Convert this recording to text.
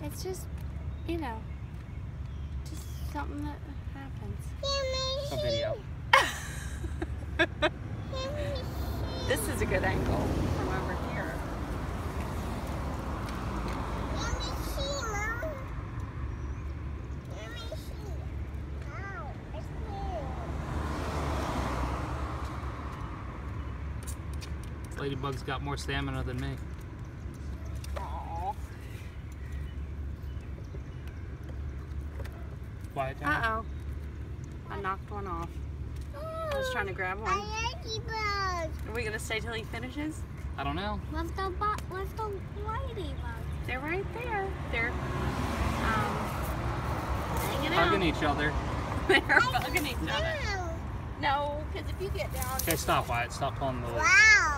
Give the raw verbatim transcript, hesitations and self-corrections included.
It's just, you know, just something that happens. A video. This is a good angle from over here. Ladybug's got more stamina than me. Aww. Quiet down. Uh-oh. I knocked one off. I was trying to grab one. Are we going to stay till he finishes? I don't know. Let's go, let's go Ladybug. They're right there. They're um, hanging out. Hugging each other. They're bugging each other. No, because if you get down... Okay, stop, Wyatt. Stop pulling the... Wow.